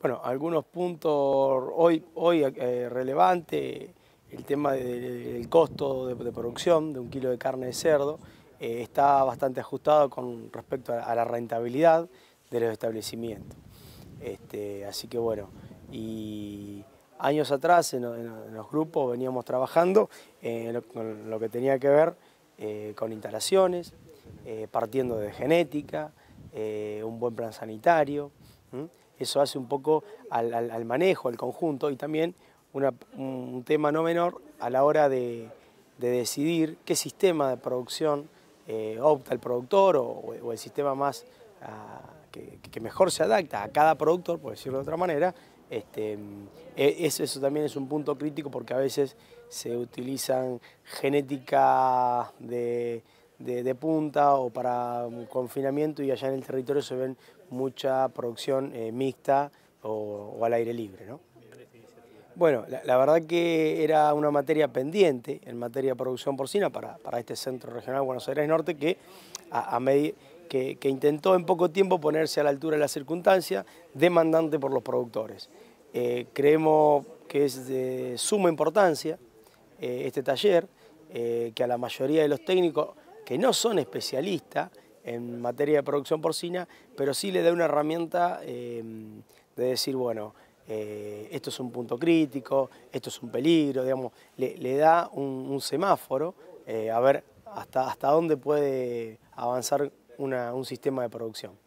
Bueno, algunos puntos hoy relevante, el tema del costo de producción de 1 kilo de carne de cerdo está bastante ajustado con respecto a la rentabilidad de los establecimientos. Así que bueno, y años atrás en los grupos veníamos trabajando con lo que tenía que ver con instalaciones, partiendo de genética, un buen plan sanitario. Eso hace un poco al manejo, al conjunto, y también un tema no menor a la hora de decidir qué sistema de producción opta el productor o el sistema más que mejor se adapta a cada productor, por decirlo de otra manera. Eso también es un punto crítico, porque a veces se utilizan genética de punta o para confinamiento, y allá en el territorio se ven mucha producción mixta o al aire libre, ¿no? Bueno, la verdad que era una materia pendiente en materia de producción porcina para este Centro Regional Buenos Aires Norte, que intentó en poco tiempo ponerse a la altura de las circunstancias, demandante por los productores. Creemos que es de suma importancia este taller, que a la mayoría de los técnicos que no son especialistas en materia de producción porcina, pero sí le da una herramienta de decir, bueno, esto es un punto crítico, esto es un peligro, digamos, le da un semáforo a ver hasta dónde puede avanzar un sistema de producción.